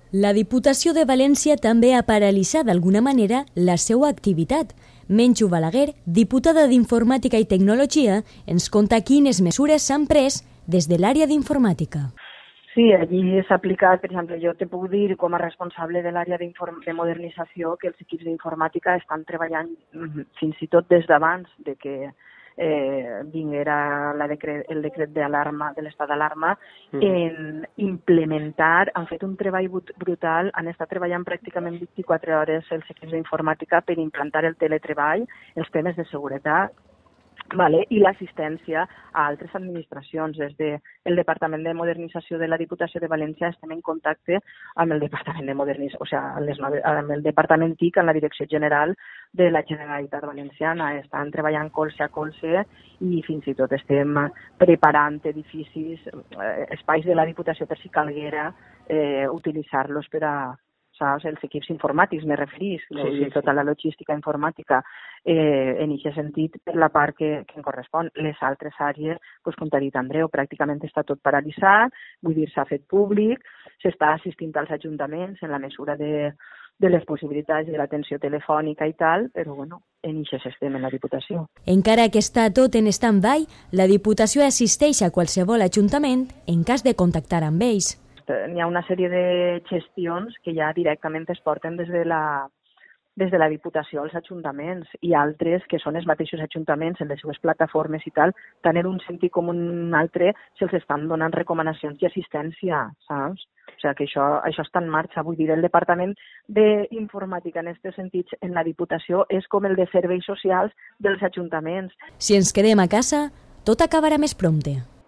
La Diputació de València també ha paralitzat d'alguna manera la seva activitat. Menchu Balaguer, diputada d'Informàtica i Tecnologia, ens conta quines mesures s'han pres des de l'àrea d'informàtica. Sí, allí s'ha aplicat, per exemple, jo te puc dir com a responsable de l'àrea de modernització que els equips d'informàtica estan treballant fins i tot des d'abans de que vinguera el decret d'alarma, de l'estat d'alarma, en implementar, han fet un treball brutal, han estat treballant pràcticament 24 hores els equips d'informàtica per implantar el teletreball, els temes de seguretat, i l'assistència a altres administracions. Des del Departament de Modernització de la Diputació de València estem en contacte amb el Departament de Modernització, amb el Departament TIC, en la Direcció General de la Generalitat Valenciana. Estan treballant colze a colze i fins i tot estem preparant edificis, espais de la Diputació per si calguera utilitzar-los per a els equips informàtics, me referís, tota la logística informàtica en aquest sentit per la part que em correspon. Les altres àrees, com t'ha dit Andreu, pràcticament està tot paralitzat, vull dir, s'ha fet públic, s'està assistint als ajuntaments en la mesura de les possibilitats de l'atenció telefònica i tal, però en això estem en la Diputació. Encara que està tot en stand-by, la Diputació assisteix a qualsevol ajuntament en cas de contactar amb ells. Hi ha una sèrie de gestions que ja directament es porten des de la Diputació als ajuntaments i altres que són els mateixos ajuntaments en les seves plataformes i tal, tant en un sentit com en un altre se'ls estan donant recomanacions i assistència, saps? O sigui que això està en marxa. Vull dir, el Departament d'Informàtica en aquest sentit en la Diputació és com el de serveis socials dels ajuntaments. Si ens quedem a casa, tot acabarà més prompte.